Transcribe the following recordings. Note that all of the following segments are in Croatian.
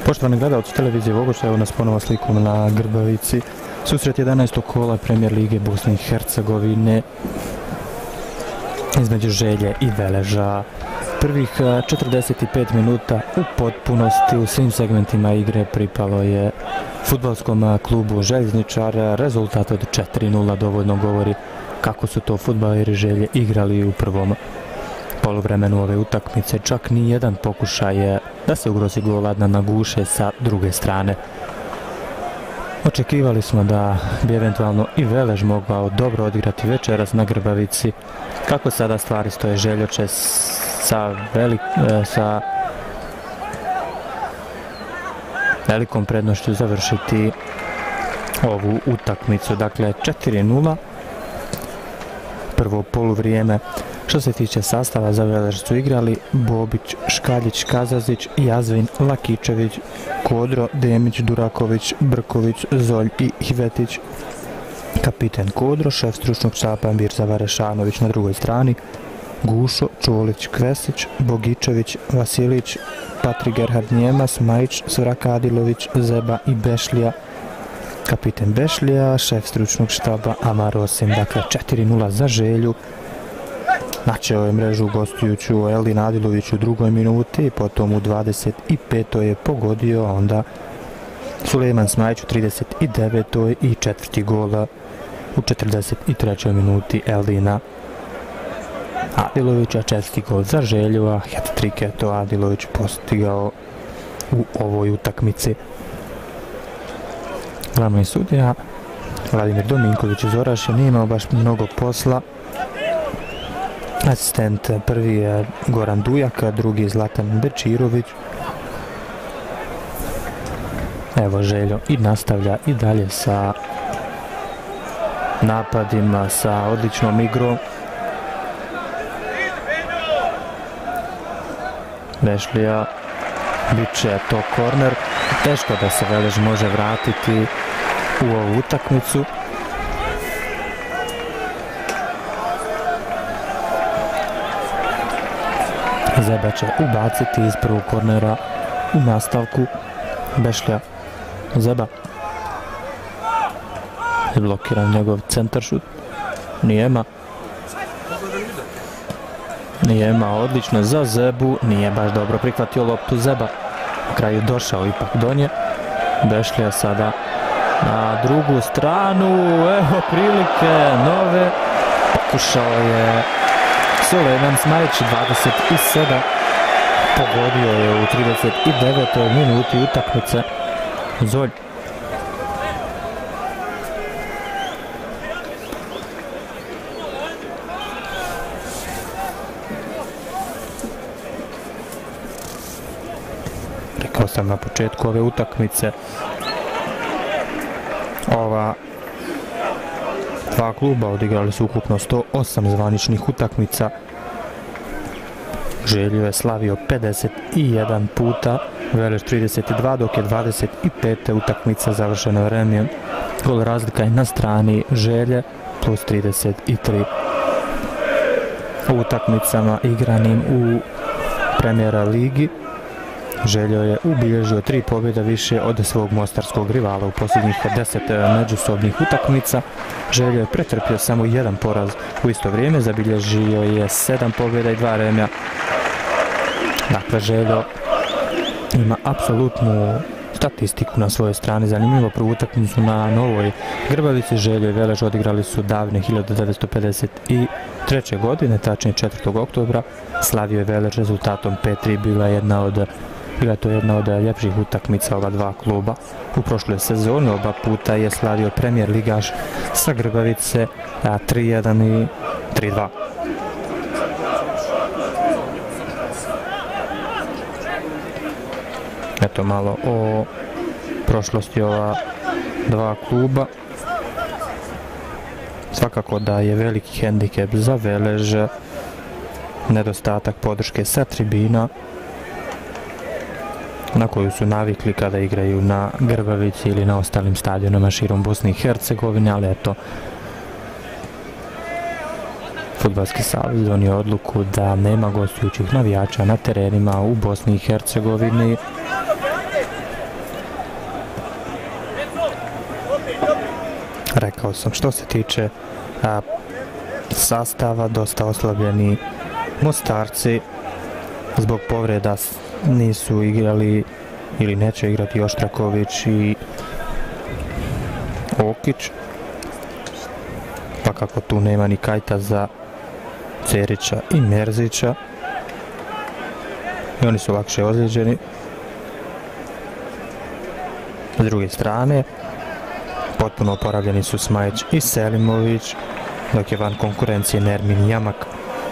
Poštovani gledalci televizije Vogošća, evo nas ponovo slikom na Grbavici. Susret 11. kola Premijer Lige Bosne i Hercegovine između Želje i Veleža. Prvih 45 minuta u potpunosti u svim segmentima igre pripalo je fudbalskom klubu Željezničar. Rezultat od 4:0 dovoljno govori kako su to fudbaleri Želje igrali u prvom poluvremenu ove utakmice. Čak ni jedan pokušaj da se ugrozi gol Adnana Guše sa druge strane. Očekivali smo da bi eventualno i Velež mogao dobro odigrati večeras na Grbavici. Kako sada stvari stoje, Željo će sa velikom prednošću završiti ovu utakmicu. Dakle, 4:0 prvo poluvrijeme. Što se tiče sastava, za Velež su igrali Bobić, Škaljić, Kazazić, Jazvin, Lakičević, Kodro, Demić, Duraković, Brković, Zolj i Hivetić. Kapiten Kodro, šef stručnog štaba Mirza Varešanović na drugoj strani, Gušo, Čolić, Kvesić, Bogičević, Vasilić, Patrik Gerhard Njemas, Majić, Suraka Adilović, Zeba i Bešlija. Kapiten Bešlija, šef stručnog štaba Amar Osim. Dakle, 4:0 za Želju. Načeo je mrežu gostujuću Eldin Adilović u drugoj minuti, potom u 25. je pogodio, onda Sulejman Smajić u 39. i četvrti gol u 43. minuti Eldina Adilovića, četvrti gol za Želju, a hat-trik je to Adilović postigao u ovoj utakmici. Glavni sudija Vladimir Dominković iz Orašja nije imao baš mnogo posla. Asistent prvi je Goran Dujak, drugi Zlatan Bečirović. Evo Željo i nastavlja i dalje sa napadima, sa odličnom igrom. Bešlija, bit će to korner. Teško da se Velež može vratiti u ovu utakmicu. Zeba će ubaciti iz prvog kornera u nastavku. Bešlija, Zeba. Je blokiran njegov centaršut. Nijema. Nijema, odlično za Zebu. Nije baš dobro prihvatio loptu Zeba. Na kraju došao ipak do nje. Bešlija sada na drugu stranu. Evo prilike nove. Pokušao je Sulejman Smajić, 27. Pogodio je u 39. minuti utakmice. Zolj. Rekao sam na početku ove utakmice, ova dva kluba odigrali su ukupno 108 zvaničnih utakmica. Želju je slavio 51 puta, Velež 32, dok je 25. utakmica završena vremena. Gol razlika je na strani Želje, plus 33. U utakmicama igranim u Premijera ligi Željo je ubilježio 3 pobjede više od svog mostarskog rivala u posljednjih 10 međusobnih utakmica. Željo je pretrpio samo 1 poraz. U isto vrijeme zabilježio je 7 pobjeda i 2 remija. Dakle, Željo ima apsolutnu statistiku na svojoj strani. Zanimljivo, prvu utakmicu na Novoj Grbavici Željo i Velež odigrali su davne 1953. godine, tačnije 4. oktobra. Slavio je Velež rezultatom 5:3, bila je to jedna od ljepših utakmica ova dva kluba. U prošloj sezoni oba puta je slavio Premijer ligaš sa Grbavice 3:1 i 3:2. Eto malo o prošlosti ova dva kluba. Svakako da je veliki hendikep za Velež nedostatak podrške sa tribina na koju su navikli kada igraju na Grbavici ili na ostalim stadionima širom Bosne i Hercegovine, ali eto, Fudbalski savez donio odluku da nema gostujućih navijača na terenima u Bosni i Hercegovini. rekao sam, što se tiče sastava, dosta oslabljeni Mostarci zbog povreda nisu igrali ili neće igrati Oštraković i Okić, pa kako tu nema ni Kajta za Cerića i Merzića i oni su lakše ozlijeđeni. S druge strane potpuno oporavljeni su Smajić i Selimović, dok je van konkurencije Nermin Jamak.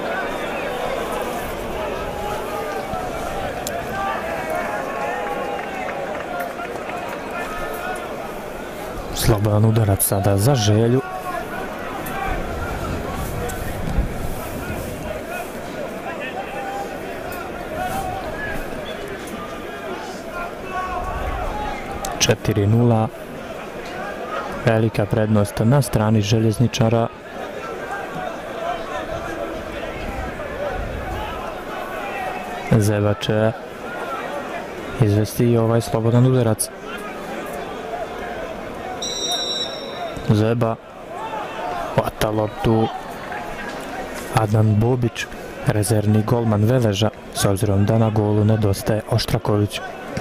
Slobodan udarac sada za Želju. Četiri nula. Velika prednost na strani željezničara. Zeba će izvesti ovaj slobodan udarac. Zeba hvata loptu. Adnan Bobić, rezervni golman Veleža, s obzirom da na golu nedostaje Oštraković.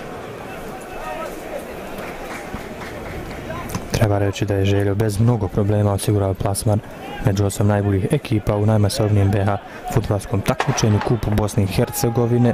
Treba reći da je Željo bez mnogo problema osigurao plasman među 8 najboljih ekipa u najmasovnijem BH fudbalskom takmičenju Kupu Bosne i Hercegovine.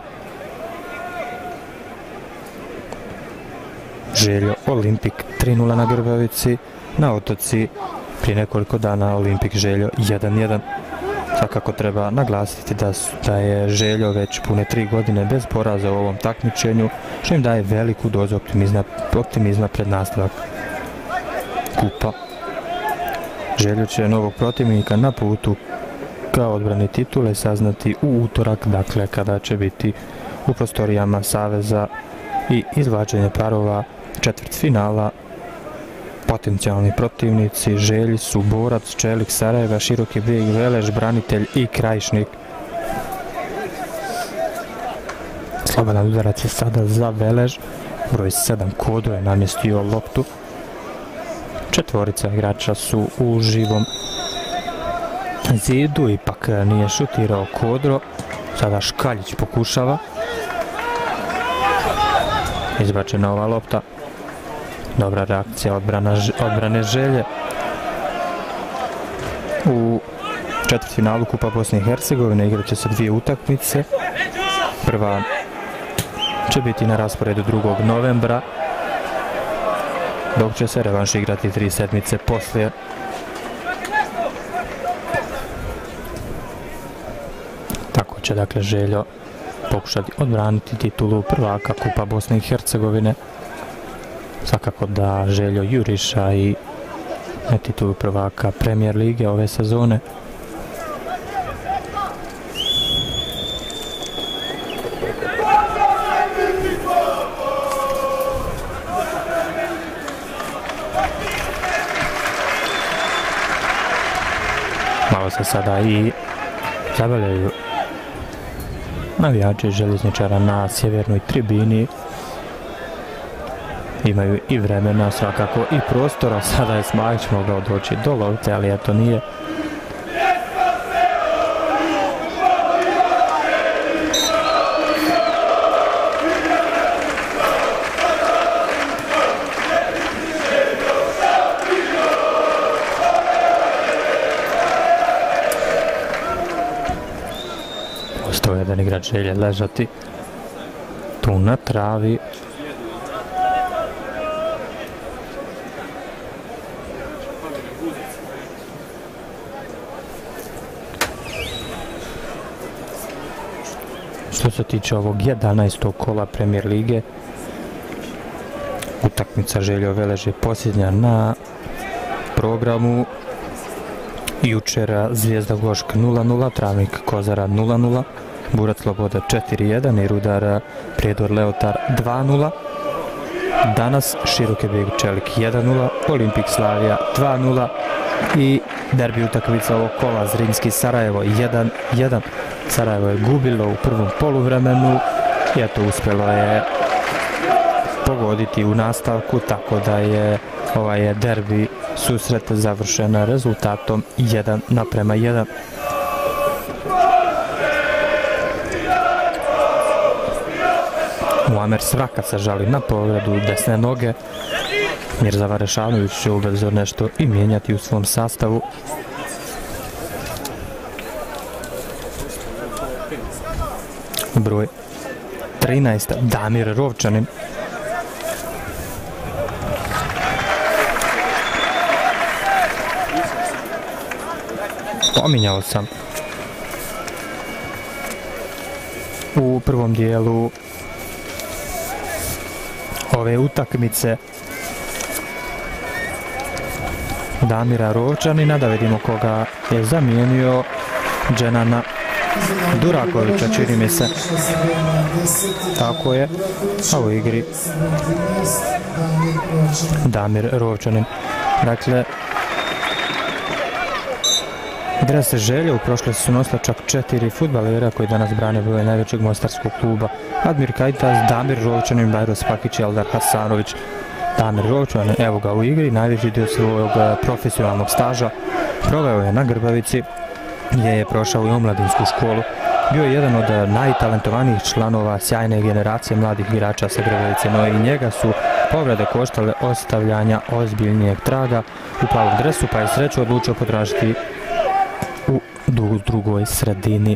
Željo Olimpik 3-0 na Grbavici, na Otoci prije nekoliko dana Olimpik Željo 1-1. Svakako treba naglasiti da je Željo već pune 3 godine bez poraza u ovom takmičenju, što im daje veliku dozu optimizma pred nastavak Kupa. Željo će novog protivnika na putu ka odbrani titule saznati u utorak, dakle kada će biti u prostorijama Saveza i izvlačenje parova četvrtfinala. Potencijalni protivnici Želji su Borac, Čelik, Sarajeva, Široki Brijeg, Velež, Branitelj i Krajišnik. Slobodan udarac je sada za Velež, broj 7 Kodro je namjestio loptu. Četvorica igrača su u živom zidu, ipak nije šutirao Kodro. Sada Škaljić pokušava. Izbačena ova lopta. Dobra reakcija odbrane Želje. U četvrtfinalu Kupa Bosne i Hercegovine igrat će se 2 utakmice. Prva će biti na rasporedu 2. novembra, dok će se revanš igrati 3 sedmice poslije. Tako će dakle Željo pokušati odbraniti titulu prvaka Kupa Bosne i Hercegovine. Svakako da Željo juriša i na titulu prvaka Premier lige ove sezone. Malo se sada i zabavljaju navijači željezničara na sjevernoj tribini. Imaju i vremena, svakako i prostora. Sada je Smajić mogao doći do lopte, ali eto nije. Ostao jedan igrač Želje ležati tu na travi. Što se tiče ovog 11. kola Premier lige, utakmica Željo Velež je posljednja na programu. Jučer Zvijezda Gošk 0-0, Travnik Kozara 0-0, Burac Sloboda 4-1 i Rudar Prijedor Leotar 2-0. Danas Široki Brijeg Čelik 1-0, Olimpik Slavija 2-0 i derbi utakmica ovog kola Zrinski Sarajevo 1-1. Sarajevo je gubilo u prvom poluvremenu i eto uspjelo je pogoditi u nastavku, tako da je ovaj derbi susret završen rezultatom 1:1. Muamer Svraka se žali na povredu desne noge. Mirza Varešanović će ubrzo nešto i mijenjati u svom sastavu. Broj 13, Damir Rovčanin. Pominjao sam u prvom dijelu ove utakmice Damira Rovčanina, da vidimo koga je zamijenio. Dženana Durakovića, čini mi se. Tako je, a u igri Damir Rovčanin. Dakle, dres Želje u prošlosti su nosila čak 4 fudbalera koji danas brane broj najvećeg mostarskog kluba. Admir Kajtaz, Damir Rovčanin, Bajro Spakić i Eldar Hasanović. Damir Rovčanin, evo ga u igri, najveći dio svojeg profesionalnog staža proveo je na Grbavici, gdje je prošao i omladinsku školu. Bio je jedan od najtalentovanijih članova sjajne generacije mladih igrača sa Grbavice, no i njega su povrede koštale ostavljanja ozbiljnijeg traga u plavom dresu, pa je sreću odlučio potražiti u drugoj sredini.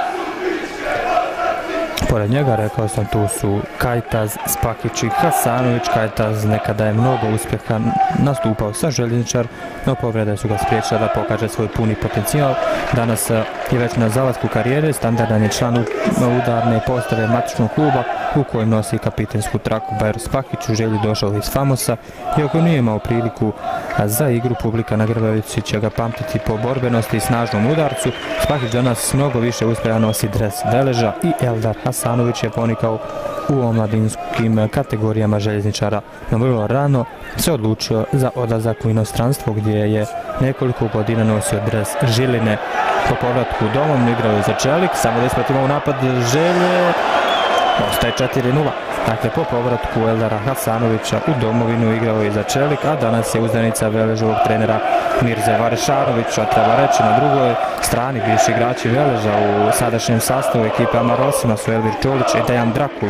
Pored njega, rekao sam, tu su Kajtaz, Spakić i Hasanović. Kajtaz nekada je mnogo uspjeha nastupao sa Željezničar, no povrede su ga spriječile da pokaže svoj puni potencijal. Danas je već na zalasku karijere, standardan je član udarne postave matičnog kluba u kojem nosi kapitensku traku. Bajro Spakić u Želji došao iz Famosa, iako nije imao priliku za igru, publika na Grbavici će ga pamtiti po borbenosti i snažnom udarcu. Spakić danas mnogo više uspjeha nosi dres Veleža i Eldar Hasanović je ponikao u omladinskim kategorijama Željezničara, no vrlo rano se odlučio za odlazak u inostranstvo, gdje je nekoliko godina nosio dres Žiline. Po povratku domom igrao je za Čelik, samo da ispratimo u napad Želje, ostaje 4:0. Dakle, po povratku Eldara Hasanovića u domovinu igrao je za Čelik, a danas je uzdanica Veležovog trenera Mirze Varešanovića. Treba reći, na drugoj strani bivši igrači Veleža u sadašnjem sastavu ekipe Amarosima su Elvir Čolić i Dejan Drakul.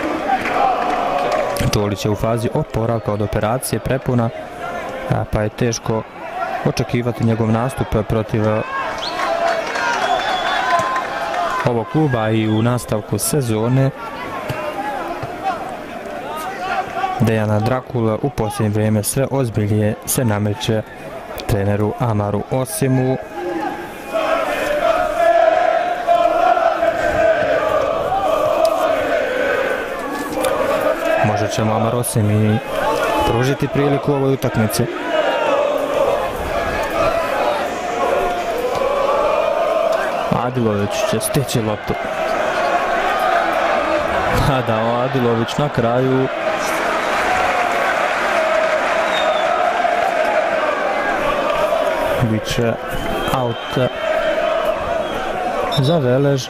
Čolić je u fazi oporavka od operacije prepuna, pa je teško očekivati njegov nastup protiv ovog kluba i u nastavku sezone. Dejana Drakula u posljednje vrijeme sve ozbiljnije se nameće treneru Amaru Osimu. Možda ćemo Amar Osim i pružiti priliku u ovoj utakmici. Adilović će stići loptu. A da, Adilović na kraju bit će out za Velež.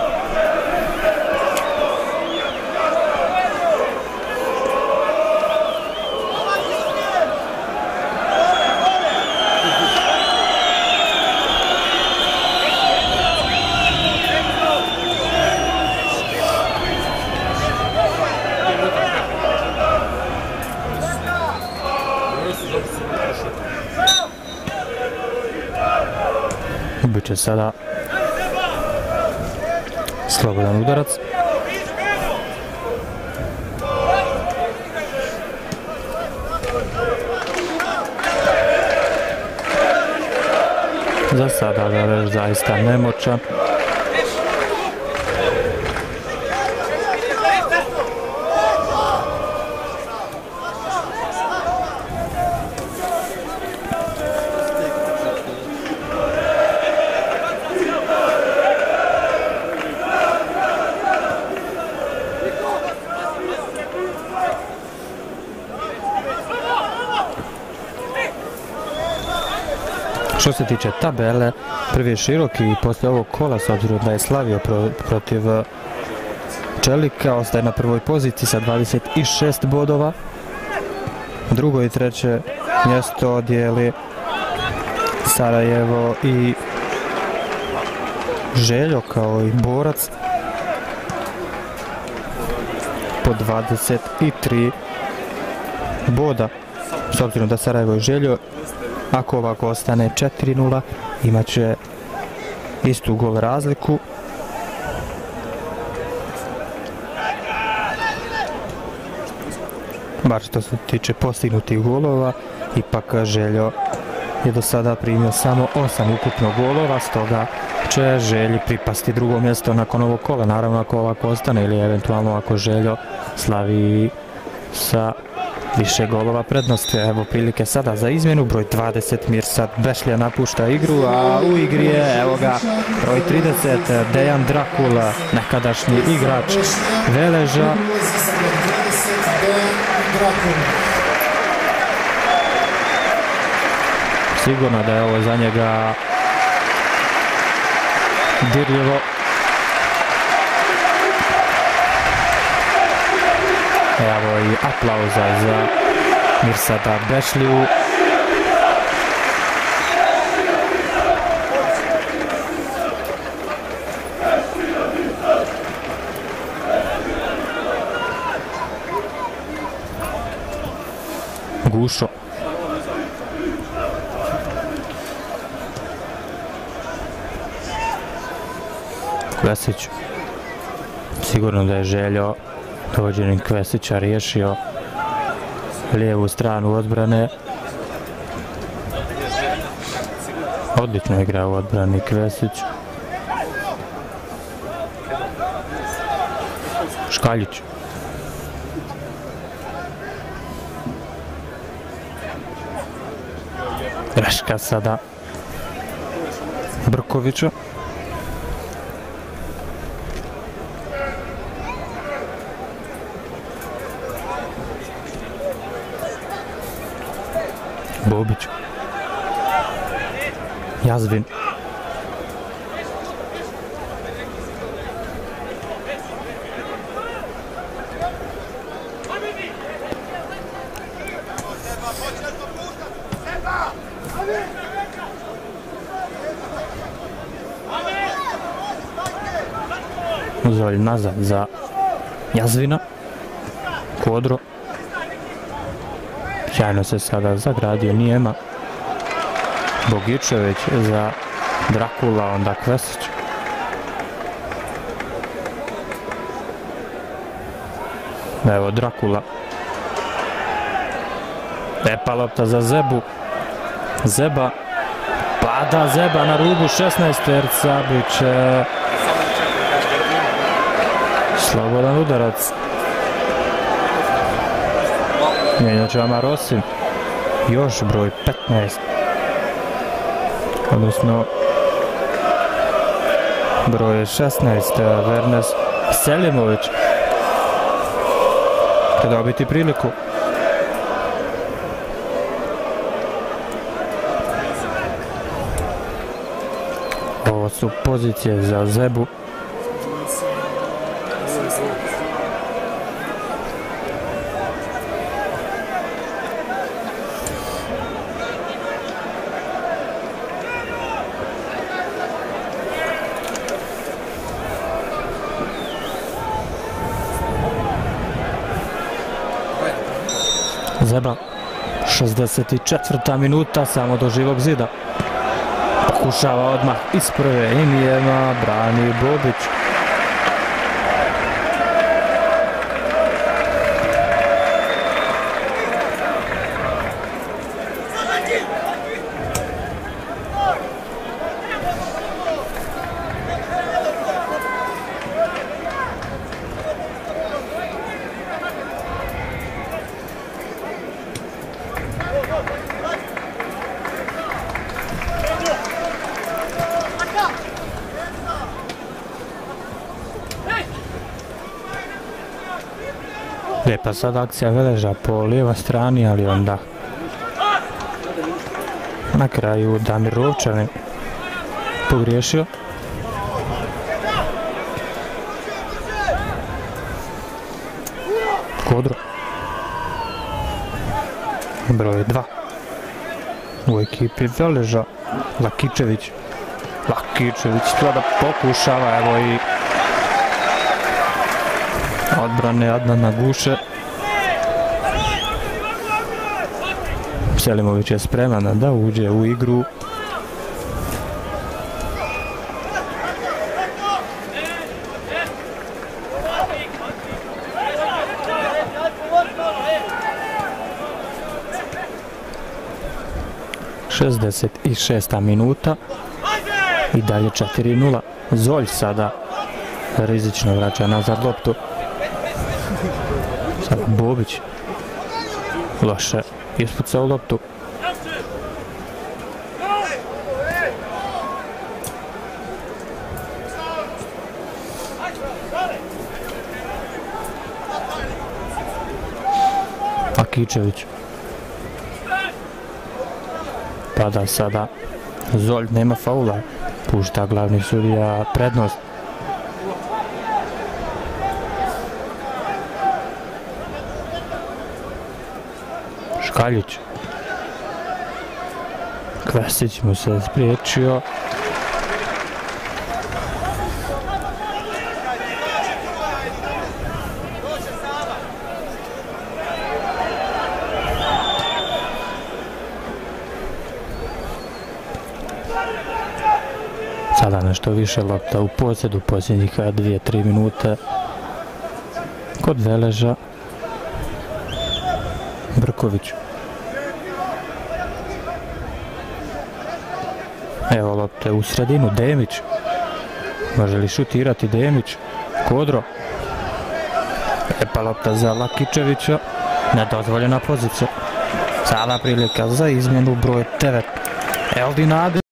Biće sada slobodan udarac. Za sada Velež zaista nemoćan. Što se tiče tabele, prvi je široki i poslije ovog kola, s obzirom da je slavio protiv Čelika, ostaje na prvoj poziciji sa 26 bodova. Drugo i treće mjesto dijeli Sarajevo i Željo kao i Borac po 23 boda. S obzirom da Sarajevo i Željo, ako ovako ostane 4-0, imat će istu gol razliku. Bar što se tiče postignutih golova, ipak Željo je do sada primio samo 8 ukupno golova, stoga će Želji pripasti drugo mjesto nakon ovog kola. Naravno ako ovako ostane ili eventualno ako Željo slavi sa više golova prednosti. Evo prilike sada za izmjenu. Broj 20 Mirsad Bešlija napušta igru, a u igri je, evo ga, broj 30 Dejan Drakula, nekadašnji igrač Veleža. Sigurno da je ovo za njega dirljivo. Evo i aplauza za Mirsada Bešliju. Gušo. Kvesić. Sigurno da je Željo dovođenjem Kvesića riješio lijevu stranu odbrane. Odlično igra u odbrani Kvesić. Škaljić. Greška sada Brkovića. Bobić. Jazvin. Zolj nazad za Jazvina. Kodro. Sjajno se sada zagradio Nijema. Bogičević za Drakula, onda Kvesić. Evo Drakula. Lepa lopta za Zebu. Zeba. Pada Zeba na rubu 16-terca. Biće slobodan udarac. Mijenjat će Amarosin. Još broj 15. Odnosno broj 16. Vernes Selimović. Će dobiti priliku. Ovo su pozicije za Zebu. Zeba, 64. minuta, samo do živog zida. Pokušava odmah iz prve i Nijema, brani Bobić. Lijepa sad akcija Veleža po lijevoj strani, ali onda na kraju Damir Rovčanin pogriješio. Kodro. Broj 2. u ekipi Veleža. Lakičević sada pokušava, evo i odbrane Adnana Guše. Selimović je spreman da uđe u igru. I 6. minuta i dalje 4:0. Zolj sada rizično vraća nazad loptu. Sada Bobić loše ispucao loptu. Lakičević pada sada Zolj, nema faula, pušta glavni sudija prednost. Škaljić, Kvesić mu se spriječio. Sada nešto više lopta u posjedu posljednjih 2-3 minute kod Veleža. Brković. Evo lopte u sredinu, Demić. Može li šutirati Demić? Kodro. Lijepa lopta za Lakičevića. Nedozvoljena pozicija. Sada prilika za izmjenu broj 9. Eldin Adil.